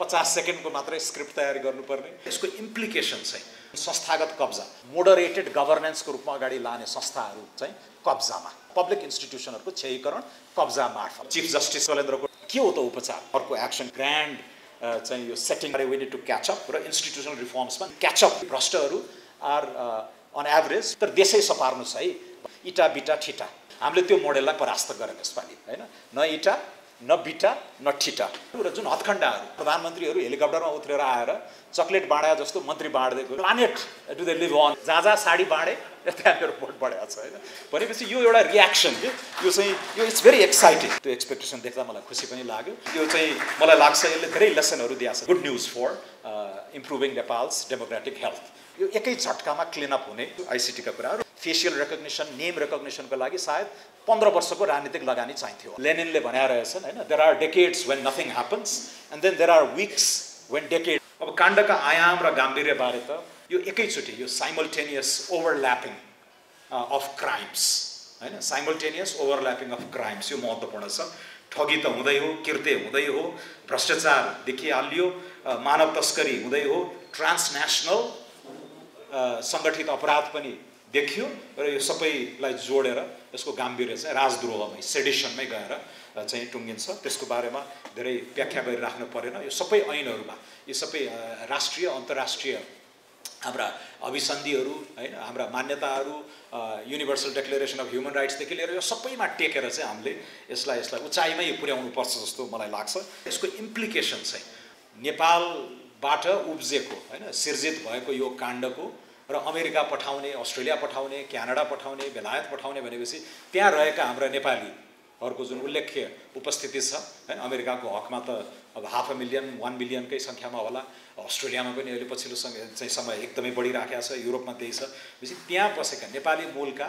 50 सेकेन्डको मात्रै स्क्रिप्ट तयारी गर्नुपर्ने। यसको इम्प्लिकेसन चाहिँ संस्थागत कब्जा, मोडरेटेड गभर्नेन्सको रूपमा अगाडि लाने संस्थाहरू चाहिँ कब्जामा, पब्लिक इन्स्टिट्युसनहरूको क्षयीकरण कब्जा मार्फत। चिफ जस्टिस शैलेन्द्रको के हो त उपचार? अर्को एक्सन ग्रान्ड चाहिँ यो setting we need to catch up र इन्स्टिट्युसनल रिफर्म्समा क्याच अप। भ्रष्टहरू आर अन एभरेज तर देशै सपार्नुहोस् है, इटा बिटा ठिटा। हामीले त्यो मोडेललाई परास्त गरेन यसपालि हैन। न इटा न बिटा न ठिटा। र जुन हत्खण्डाहरू प्रधानमन्त्रीहरू हेलिकप्टरमा उत्रेर आएर चक्लेट बाँडा जस्तो मन्त्री बाँड्दैको planet do they live on, जहाँ जहाँ साडी बाँडे त्यहाँ मेरो भोट बढेको छ हैन। भनेपछि यो एउटा रियाक्सन के यो चाहिँ यो इट्स भेरी एक्साइटिङ। त्यो एक्सपेक्टेसन देख्दा मलाई खुसी पनि लाग्यो। यो चाहिँ मलाई लाग्छ यसले धेरै लेसनहरू दिएको छ। Good news for improving Nepal's democratic health. यो एकै झट्कामा क्लिन अप हुने आइसिटीका कुराहरू। फेसियल रेकग्निसन, नेम रेकग्निसनको लागि सायद 15 वर्षको राजनीतिक लगानी चाहिन्थ्यो। लेनिनले भनेर रहेछन् हैन, there are decades when nothing happens and then there are weeks when decade. अब काण्डका आयाम र गाम्भीर्य बारे त यो एकैचोटि यो साइमल्टेनियस ओभरल्यापिङ अफ क्राइम्स हैन, साइमल्टेनियस ओभरल्यापिङ अफ क्राइम्स यो महत्त्वपूर्ण छ। ठगी त हुँदै हो, किर्ते हुँदै हो, भ्रष्टाचार देखिहाल्यो, मानव तस्करी हुँदै हो, ट्रान्सनेसनल सङ्गठित अपराध पनि देखियो र यो सबैलाई जोडेर यसको गाम्भीर्य चाहिँ राजद्रोहमै, सेडिसनमै गएर चाहिँ टुङ्गिन्छ। त्यसको बारेमा धेरै व्याख्या गरिराख्नु परेन। यो सबै ऐनहरूमा, यो सबै राष्ट्रिय अन्तर्राष्ट्रिय हाम्रा अभिसन्धिहरू हैन, हाम्रा मान्यताहरू, युनिभर्सल डिक्लेरेसन अफ ह्युमन राइट्सदेखि लिएर यो सबैमा टेकेर चाहिँ हामीले यसलाई उचाइमै पुर्याउनु पर्छ जस्तो मलाई लाग्छ। यसको इम्प्लिकेसन चाहिँ नेपालबाट उब्जेको हैन, सिर्जित भएको यो काण्डको र अमेरिका पठाउने, अस्ट्रेलिया पठाउने, क्यानाडा पठाउने, बेलायत पठाउने भनेपछि त्यहाँ रहेका हाम्रा नेपालीहरूको जुन उल्लेख्य उपस्थिति छ हैन, अमेरिकाको हकमा त अब 500,000 1 मिलियनकै सङ्ख्यामा होला। अस्ट्रेलियामा पनि अहिले पछिल्लो चाहिँ समय एकदमै बढिराखेको छ, युरोपमा त्यही छ। त्यसपछि त्यहाँ बसेका नेपाली मूलका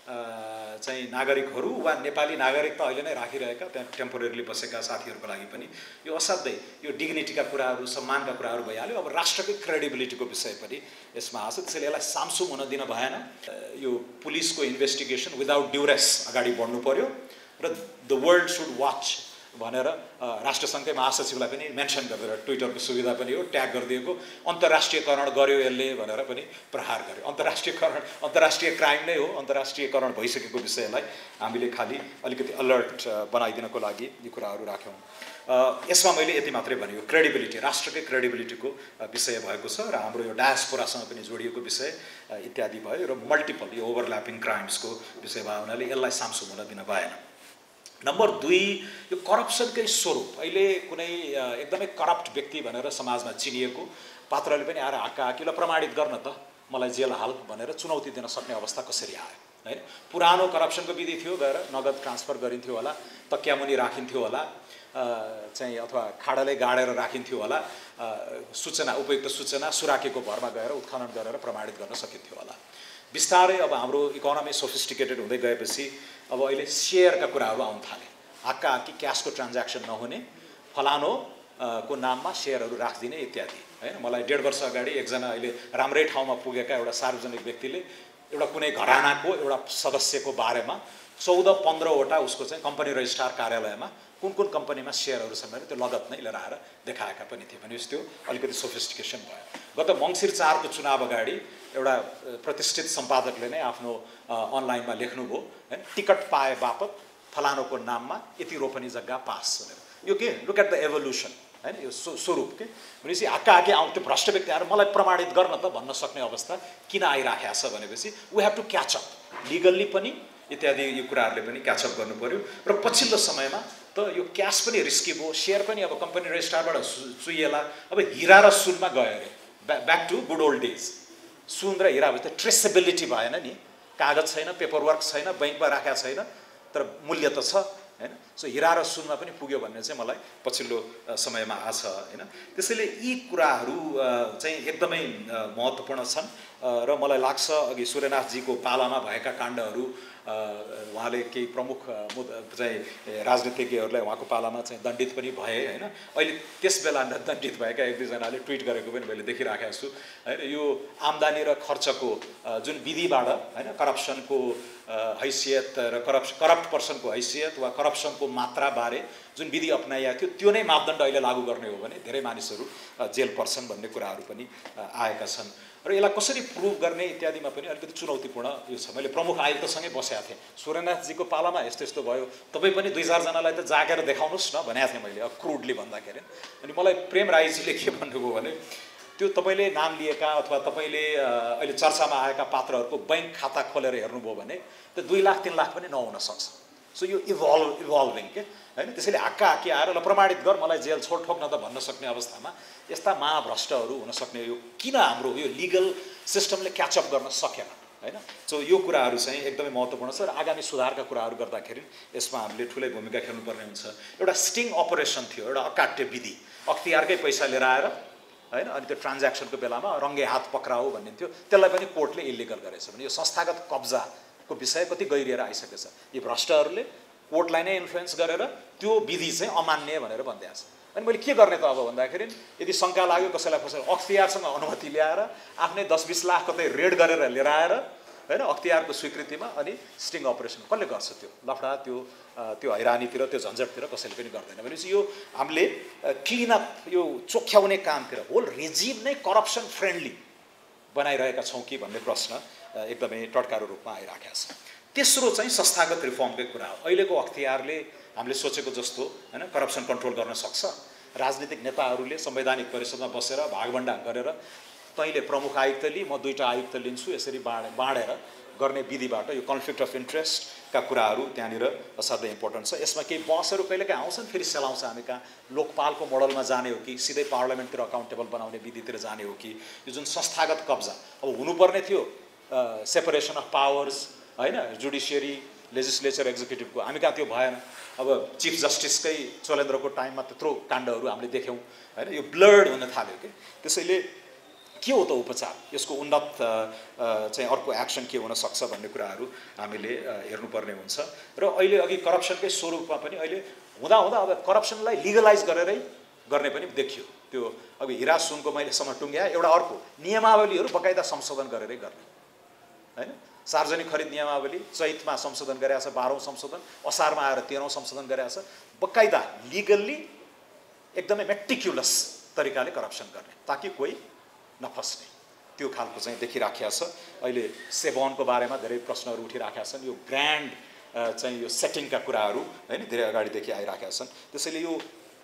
चाहिँ नागरिकहरू वा नेपाली नागरिकता अहिले नै राखिरहेका त्यहाँ टेम्पोरेरीली बसेका साथीहरूको लागि पनि यो असाध्यै यो डिग्निटीका कुराहरू, सम्मानका कुराहरू भइहाल्यो। अब राष्ट्रकै क्रेडिबिलिटीको विषय पनि यसमा आछ। त्यसैले यसलाई सामसुम हुन दिन भएन। यो पुलिसको इन्भेस्टिगेसन विदाउट ड्युरेस अगाडि बढ्नु पर्यो र द वर्ल्ड सुड वाच भनेर राष्ट्रसङ्घकै महासचिवलाई पनि मेन्सन गरेर ट्विटरको सुविधा पनि हो, ट्याग गरिदिएको। अन्तर्राष्ट्रियकरण गर्यो यसले भनेर पनि प्रहार गर्यो। अन्तर्राष्ट्रिय क्राइम नै हो, अन्तर्राष्ट्रियकरण भइसकेको विषयलाई हामीले खालि अलिकति अलर्ट बनाइदिनको लागि यी कुराहरू राख्यौँ। यसमा मैले यति मात्रै भने, क्रेडिबिलिटी, राष्ट्रकै क्रेडिबिलिटीको विषय भएको छ र हाम्रो यो डायस्पोरासँग पनि जोडिएको विषय इत्यादि भयो र मल्टिपल यो ओभरल्यापिङ क्राइम्सको विषय भयो हुनाले यसलाई सामसुम हुन दिन भएन। नम्बर 2, यो करप्सनकै स्वरूप। अहिले कुनै एकदमै करप्ट व्यक्ति भनेर समाजमा चिनिएको पात्रले पनि आएर हाक्काहाकीलाई प्रमाणित गर्न त मलाई जेल हाल भनेर चुनौती दिन सक्ने अवस्था कसरी आयो हैन। पुरानो करप्सनको विधि थियो, गएर नगद ट्रान्सफर गरिन्थ्यो होला, तक्यामुनि राखिन्थ्यो होला चाहिँ, अथवा खाडाले गाडेर राखिन्थ्यो होला। सूचना, उपयुक्त सूचना सुराकेको भरमा गएर उत्खनन गरेर प्रमाणित गर्न सकिन्थ्यो होला। बिस्तारै अब हाम्रो इकोनोमी सोफिस्टिकेटेड हुँदै गएपछि अब अहिले सेयरका कुराहरू आउन थाले। हाक्काहाक्की क्यासको ट्रान्ज्याक्सन नहुने, फलानो को नाममा सेयरहरू राखिदिने इत्यादि हैन। मलाई 1.5 वर्ष अगाडि एकजना अहिले राम्रै ठाउँमा पुगेका एउटा सार्वजनिक व्यक्तिले एउटा कुनै घरानाको एउटा सदस्यको बारेमा 14-15 वटा उसको चाहिँ कम्पनी रजिस्ट्रार कार्यालयमा कुन कुन कम्पनीमा सेयरहरू छन् भने त्यो लगत नै लिएर आएर देखाएका पनि थिए। भनेपछि त्यो अलिकति सोफिस्टिकेसन भयो। गत मङ्सिर 4 को चुनाव अगाडि एउटा प्रतिष्ठित सम्पादकले नै आफ्नो अनलाइनमा लेख्नुभयो हैन, टिकट पाए बापत फलानोको नाममा यति रोपनी जग्गा पास भनेर। यो के लुक एट द एभोल्युसन हैन, यो स्वरूप के भनेपछि हाक्काहाक्की आउँथ्यो भ्रष्ट व्यक्ति आएर मलाई प्रमाणित गर्न त भन्न सक्ने अवस्था किन आइराखेको छ भनेपछि we have to catch up legally पनि इत्यादि यो कुराहरूले पनि क्याच अप गर्नु पर्यो। र पछिल्लो समयमा त यो क्यास पनि रिस्की भयो, सेयर पनि अब कम्पनी रजिस्ट्रारबाट चुइएला। अब हिरा र सुनमा गयो अरे, back to good old days. सुन र हिरा भए त ट्रेसेबिलिटी भएन नि, कागज छैन, पेपरवर्क छैन, बैंकमा राखेको छैन, तर मूल्य त छ हैन। सो हिरा र सुनमा पनि पुग्यो भन्ने चाहिँ मलाई पछिल्लो समयमा आछ हैन। त्यसैले यी कुराहरू चाहिँ एकदमै महत्त्वपूर्ण छन् र मलाई लाग्छ अघि सूर्यनाथजीको पालामा भएका काण्डहरू उहाँले केही प्रमुख चाहिँ राजनीतिज्ञहरूलाई उहाँको पालामा चाहिँ दण्डित पनि भए हैन। अहिले त्यस बेला दण्डित भएका 1-2जनाले ट्विट गरेको पनि मैले देखिराखेको छु हैन। यो आम्दानी र खर्चको जुन विधिबाट हैन, करप्सनको हैसियत र करप्ट पर्सनको हैसियत वा करप्सनको मात्रा बारे जुन विधि अपनाइएको थियो त्यो नै मापदण्ड अहिले लागू गर्ने हो भने धेरै मानिसहरू जेल पर्छन् भन्ने कुराहरू पनि आएका छन् र यसलाई कसरी प्रुभ गर्ने इत्यादिमा पनि अलिकति चुनौतीपूर्ण यो छ। मैले प्रमुख आयुक्तसँगै बसेको थिएँ, सूर्यनाथजीको पालामा यस्तो यस्तो भयो, तपाईँ पनि 2-4 जनालाई त जागेर देखाउनुहोस् न भनेको थिएँ मैले क्रुडली भन्दाखेरि। अनि मलाई प्रेम राईजीले के भन्नुभयो भने त्यो तपाईँले नाम लिएका अथवा तपाईँले अहिले चर्चामा आएका पात्रहरूको बैंक खाता खोलेर हेर्नुभयो भने त्यो 2 लाख 3 लाख पनि नहुन सक्छ। सो यो इभल्भिङ के हैन, त्यसैले हाक्का हाक्की आएर ल प्रमाणित गर मलाई जेल छोड ठोक्न त भन्न सक्ने अवस्थामा यस्ता महाभ्रष्टहरू हुन सक्ने यो किन हाम्रो यो लिगल सिस्टमले क्याचअप गर्न सकेन हैन। सो यो कुराहरू चाहिँ एकदमै महत्त्वपूर्ण छ र आगामी सुधारका कुराहरू गर्दाखेरि यसमा हामीले ठुलै भूमिका खेल्नुपर्ने हुन्छ। एउटा स्टिङ अपरेसन थियो, एउटा अकाट्य विधि, अख्तियारकै पैसा लिएर आएर हैन अनि त्यो ट्रान्ज्याक्सनको बेलामा रङ्गे हात पक्राउ भन्ने थियो, त्यसलाई पनि कोर्टले इलिगल गरेछ भने यो संस्थागत कब्जाको विषय कति गहिरिएर आइसकेछ। यी भ्रष्टहरूले कोर्टलाई नै इन्फ्लुएन्स गरेर त्यो विधि चाहिँ अमान्य भनेर भन्दै आछ। अनि मैले के गर्ने त अब भन्दाखेरि यदि शङ्का लाग्यो कसैलाई अख्तियारसँग अनुमति ल्याएर आफ्नै 10-20 लाख कतै रेड गरेर लिएर आएर हैन अख्तियारको स्वीकृतिमा अनि स्टिङ अपरेसन कसले गर्छ? त्यो लफडा त्यो हैरानीतिर त्यो झन्झटतिर कसैले पनि गर्दैन। भनेपछि यो हामीले क्लिन अप यो चोख्याउने कामतिर होल रेजिम नै करप्सन फ्रेन्डली बनाइरहेका छौँ कि भन्ने प्रश्न एकदमै टटकारो रूपमा आइराखेको छ। तेस्रो चाहिँ संस्थागत रिफर्मकै कुरा हो। अहिलेको अख्तियारले हामीले सोचेको जस्तो हैन करप्सन कन्ट्रोल गर्न सक्छ? राजनीतिक नेताहरूले संवैधानिक परिषदमा बसेर भागभण्डा गरेर तैँले प्रमुख आयुक्त लि म 2टा आयुक्त लिन्छु यसरी बाँडेर गर्ने विधिबाट यो कन्फ्लिक्ट अफ इन्ट्रेस्टका कुराहरू त्यहाँनिर असाध्यै इम्पोर्टेन्ट छ। यसमा केही बहसहरू कहिलेकाहीँ आउँछन्, फेरि सेलाउँछ हामी कहाँ लोकपालको मोडलमा जाने हो कि सिधै पार्लियामेन्टतिर अकाउन्टेबल बनाउने विधितिर जाने हो कि यो जुन संस्थागत कब्जा अब हुनुपर्ने थियो सेपरेसन अफ पावर्स हैन जुडिसियरी लेजिस्लेचर एक्जिक्युटिभको हामी कहाँ त्यो भएन। अब चिफ जस्टिसकै चलेन्द्रको टाइममा त्यत्रो काण्डहरू हामीले देख्यौँ हैन, यो ब्लर्ड हुन थाल्यो कि। त्यसैले के हो त उपचार, यसको उन्नत चाहिँ अर्को एक्सन के हुन सक्छ भन्ने कुराहरू हामीले हेर्नुपर्ने हुन्छ। र अहिले अघि करप्सनकै स्वरूपमा पनि अहिले हुँदा अब करप्सनलाई लिगलाइज गरेरै गर्ने पनि देखियो। त्यो अब हिरा सुनको मैलेसम्म टुङ्ग्या एउटा अर्को नियमावलीहरू बकाइदा संशोधन गरेरै गर्ने हैन। सार्वजनिक खरिद नियमावली चैतमा संशोधन गरेको छ, 12औं संशोधन, असारमा आएर 13औं संशोधन गरेको छ। बकाइदा लिगल्ली एकदमै मेटिक्युलस तरिकाले करप्सन गर्ने ताकि कोही नफस्ने त्यो खालको चाहिँ देखिराखेको छ। अहिले सेभनको बारेमा धेरै प्रश्नहरू उठिराखेका छन्। यो ग्रान्ड चाहिँ यो सेटिङका कुराहरू हैन धेरै अगाडिदेखि आइराखेका छन्। त्यसैले यो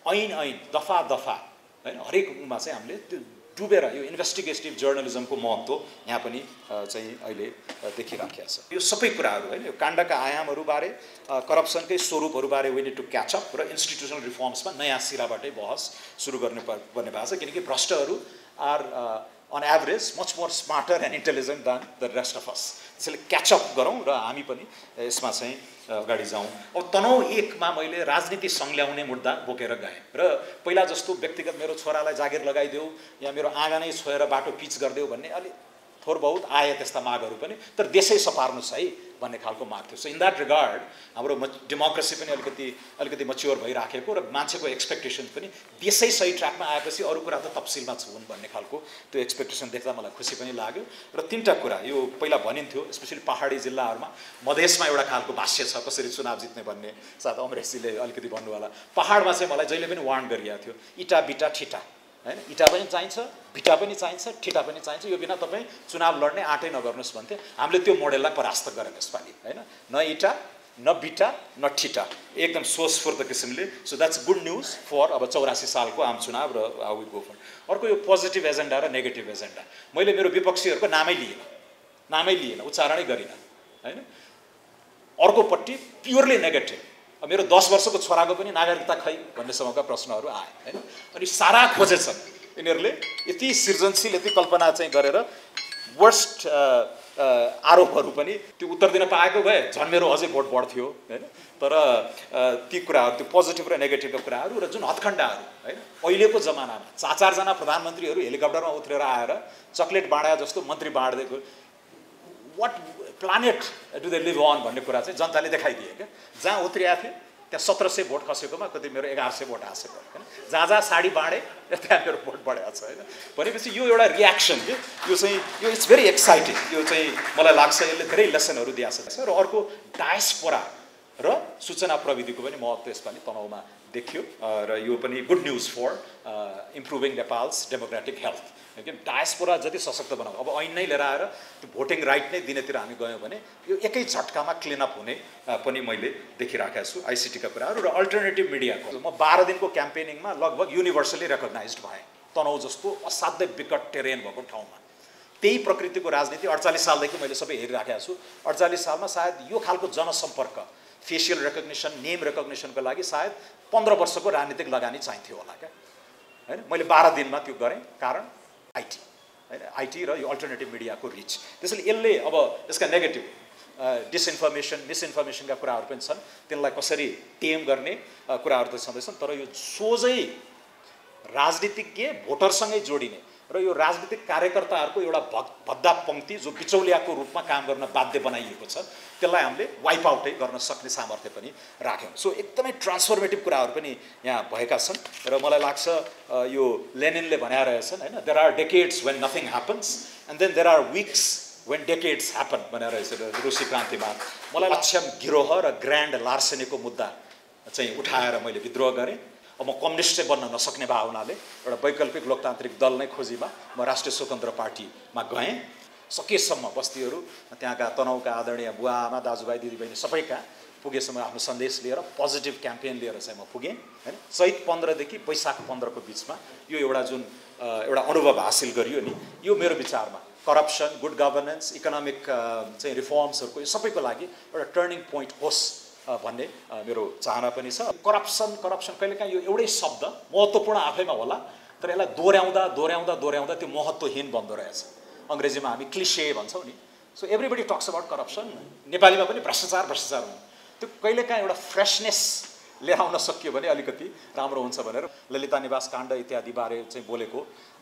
ऐन दफा हैन हरेकमा चाहिँ हामीले त्यो डुबेर यो इन्भेस्टिगेटिभ जर्नलिजमको महत्त्व यहाँ पनि चाहिँ अहिले देखिराखेको छ। यो सबै कुराहरू हैन यो काण्डका आयामहरूबारे करप्सनकै स्वरूपहरूबारे we need to catch up र इन्स्टिट्युसनल रिफर्म्समा नयाँ सिराबाटै बहस सुरु गर्ने भएको छ। किनकि भ्रष्टहरू are on average much more smarter and intelligent than the rest of us. त्यसैले क्याचअप गरौँ र हामी पनि यसमा चाहिँ अगाडि जाउँ। अब तनाउ 1मा मैले राजनीति संल्याउने मुद्दा बोकेर गएँ र पहिला जस्तो व्यक्तिगत मेरो छोरालाई जागिर लगाइदेऊ या मेरो आँगनै छोएर बाटो पिच गरिदेऊ भन्ने अलि थोर बहुत आए त्यस्ता मागहरू पनि, तर देशै सपार्नुहोस् है भन्ने खालको माग थियो। सो इन द्याट रिगार्ड हाम्रो डेमोक्रेसी पनि अलिकति मच्योर भइराखेको र मान्छेको एक्सपेक्टेसन पनि देशै सही ट्र्याकमा आएपछि अरू कुरा त तफसिलमा छुन् भन्ने खालको त्यो एक्सपेक्टेसन देख्दा मलाई खुसी पनि लाग्यो। र 3टा कुरा यो पहिला भनिन्थ्यो स्पेसली पहाडी जिल्लाहरूमा मधेसमा एउटा खालको भाष्य छ कसरी चुनाव जित्ने भन्ने, साथ अमरेशजीले अलिकति भन्नु होला। पहाडमा चाहिँ मलाई जहिले पनि वार्न गरिएको थियो इटा बिटा ठिटा हैन, इटा पनि चाहिन्छ बिटा पनि चाहिन्छ ठिटा पनि चाहिन्छ, यो बिना तपाईँ चुनाव लड्ने आँटै नगर्नुहोस् भन्थे। हामीले त्यो मोडेललाई परास्त गऱ्यौँ यसपालि हैन, न इटा न बिटा न ठिटा एकदम सोचस्फूर्त किसिमले। So that's good news for अब 84 सालको आम चुनाव र हाउ वी गो फर। अर्को यो पोजिटिभ एजेन्डा र नेगेटिभ एजेन्डा मैले मेरो विपक्षीहरूको नामै लिएन उच्चारणै गरिनँ हैन। अर्कोपट्टि प्योरली नेगेटिभ मेरो 10 वर्षको छोराको पनि नागरिकता खै भन्ने समयका प्रश्नहरू आए हैन। अनि सारा खोजेछन् यिनीहरूले यति सृजनशील यति कल्पना चाहिँ गरेर वर्स्ट आरोपहरू पनि त्यो उत्तर दिन पाएको भए झन् मेरो अझै भोट बढ्थ्यो हैन। तर ती कुराहरू त्यो पोजिटिभ र नेगेटिभका कुराहरू र जुन हत्खण्डाहरू हैन अहिलेको जमानामा 4 जना प्रधानमन्त्रीहरू हेलिकप्टरमा उत्रेर आएर चक्लेट बाँडा जस्तो मन्त्री बाँड्दैको what planet do they live on भन्ने कुरा चाहिँ जनताले देखाइदिए क्या। जहाँ उत्रिएको थिएँ त्यहाँ 1700 भोट खसेकोमा कति मेरो 1100 भोट आएको होइन। जहाँ साडी बाँडे त्यहाँ मेरो भोट बढेको छ होइन। भनेपछि यो एउटा रियाक्सन के यो चाहिँ यो इट्स भेरी एक्साइटिङ। यो चाहिँ मलाई लाग्छ यसले धेरै लेसनहरू दिएको छ। र अर्को डायस्पोरा र सूचना प्रविधिको पनि महत्त्व यसपालि तनहुमा देखियो र यो पनि good news for improving Nepal's democratic health. किन डायस्पोरा जति सशक्त बनाऊ, अब ऐन नै लिएर आएर त्यो भोटिङ राइट नै दिनेतिर हामी गयौँ भने यो एकै झट्कामा क्लिनअप हुने पनि मैले देखिराखेको छु आइसिटीका कुराहरू। र अल्टरनेटिभ मिडियाको म 12 दिनको क्याम्पेनिङमा लगभग युनिभर्सली रेकग्नाइज्ड भएँ तनहु जस्तो असाध्यै विकट टेरेन भएको ठाउँमा। त्यही प्रकृतिको राजनीति 48 सालदेखि मैले सबै हेरिराखेको छु। 48 सालमा सायद यो खालको जनसम्पर्क, फेसियल रेकग्निसन, नेम रेकग्निसनको लागि सायद 15 वर्षको राजनीतिक लगानी चाहिन्थ्यो होला क्या, हैन। मैले 12 दिनमा त्यो गरेँ, कारण आइटी, हैन। आइटी र यो अल्टरनेटिभ मिडियाको रिच। त्यसैले यसले अब यसका नेगेटिभ डिसइन्फर्मेसन, मिसइन्फर्मेसनका कुराहरू पनि छन्, त्यसलाई कसरी टेम गर्ने कुराहरू त छँदैछन्। तर यो सोझै राजनीतिज्ञ भोटरसँगै जोडिने र यो राजनीतिक कार्यकर्ताहरूको एउटा भद्दा पंक्ति जो बिचौलियाको रूपमा काम गर्न बाध्य बनाइएको छ, त्यसलाई हामीले वाइप आउटै गर्न सक्ने सामर्थ्य पनि राख्यौँ। सो एकदमै ट्रान्सफर्मेटिभ कुराहरू पनि यहाँ भएका छन् र मलाई लाग्छ यो लेनिनले भनेर रहेछन्, हैन, there are decades when nothing happens and then there are weeks when decades happen भनेर रहेछ रुसी क्रान्तिमा। मलाई अक्षम गिरोह र ग्रान्ड लार्सेनीको मुद्दा चाहिँ उठाएर मैले विद्रोह गरेँ। अब म कम्युनिस्ट चाहिँ बन्न नसक्ने भावनाले एउटा वैकल्पिक लोकतान्त्रिक दल नै खोजीमा म राष्ट्रिय स्वतन्त्र पार्टीमा गएँ। सकेसम्म बस्तीहरू, त्यहाँका तनहुका आदरणीय बुवा आमा, दाजुभाइ, दिदीबहिनी सबैका पुगेसम्म आफ्नो सन्देश लिएर पोजिटिभ क्याम्पेन लिएर चाहिँ म पुगेँ, हैन। चैत 15 देखि वैशाख 15 को बिचमा यो एउटा जुन एउटा अनुभव हासिल गरियो नि, यो मेरो विचारमा करप्सन, गुड गभर्नेन्स, इकोनोमिक चाहिँ रिफर्म्सहरूको यो सबैको लागि एउटा टर्निङ पोइन्ट होस् भन्ने मेरो चाहना पनि छ। करप्सन कहिलेकाहीँ यो एउटै शब्द महत्त्वपूर्ण आफैमा होला, तर यसलाई दोहोऱ्याउँदा त्यो महत्त्वहीन बन्दो रहेछ। अङ्ग्रेजीमा हामी क्लिशे भन्छौँ नि। So everybody talks about corruption, नेपालीमा पनि भ्रष्टाचार हुनु, त्यो कहिलेकाहीँ एउटा फ्रेसनेस लिएर आउन सकियो भने अलिकति राम्रो हुन्छ भनेर ललिता निवास काण्ड इत्यादि बारे चाहिँ बोलेको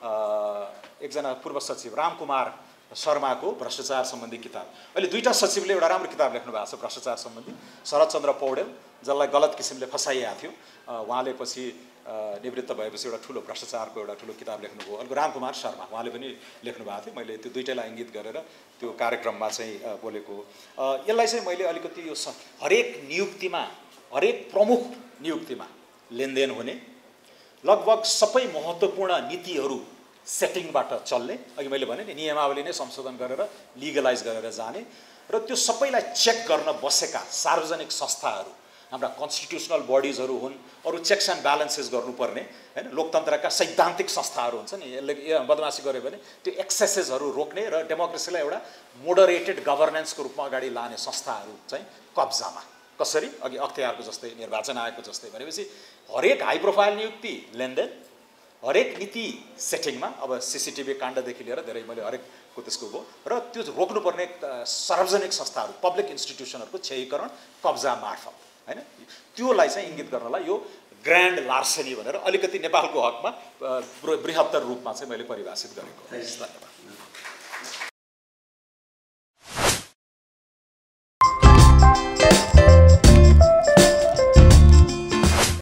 एकजना पूर्व सचिव रामकुमार शर्माको भ्रष्टाचार सम्बन्धी किताब, अहिले 2टा सचिवले एउटा राम्रो किताब लेख्नु भएको छ भ्रष्टाचार सम्बन्धी। शरदचन्द्र पौडेल, जसलाई गलत किसिमले फसाइएको थियो, उहाँले पछि निवृत्त भएपछि एउटा ठुलो भ्रष्टाचारको एउटा ठुलो किताब लेख्नुभयो। अर्को रामकुमार शर्मा, उहाँले पनि लेख्नु भएको थियो। मैले त्यो दुईटैलाई इङ्गित गरेर त्यो कार्यक्रममा चाहिँ बोलेको। यसलाई चाहिँ मैले अलिकति यो हरेक नियुक्तिमा, हरेक प्रमुख नियुक्तिमा लेनदेन हुने, लगभग सबै महत्त्वपूर्ण नीतिहरू सेटिङबाट चल्ने, अघि मैले भने नि नियमावली नै संशोधन गरेर लिगलाइज गरेर जाने, र त्यो सबैलाई चेक गर्न बसेका सार्वजनिक संस्थाहरू, हाम्रा कन्स्टिट्युसनल बडिजहरू हुन्, अरू चेक्स एन्ड ब्यालेन्सेस गर्नुपर्ने, हैन, लोकतन्त्रका सैद्धान्तिक संस्थाहरू हुन्छ नि, यसले बदमासी गर्यो भने त्यो एक्सेसेसहरू रोक्ने र डेमोक्रेसीलाई एउटा मोडरेटेड गभर्नेन्सको रूपमा अगाडि लाने संस्थाहरू चाहिँ कब्जामा। कसरी? अघि अख्तियारको जस्तै, निर्वाचन आयोगको जस्तै भनेपछि हरेक हाई प्रोफाइल नियुक्ति लेनदेन, हरेक नीति सेटिङमा, अब सीसीटीभी काण्डदेखि लिएर धेरै मैले हरेकको त्यसको भयो, र त्यो रोक्नुपर्ने सार्वजनिक संस्थाहरू, पब्लिक इन्स्टिट्युसनहरूको क्षयीकरण कब्जा मार्फत, हैन। त्योलाई चाहिँ इङ्गित गर्नलाई यो ग्रान्ड लार्सेनी भनेर अलिकति नेपालको हकमा बृहत्तर रूपमा चाहिँ मैले परिभाषित गरेको। धन्यवाद।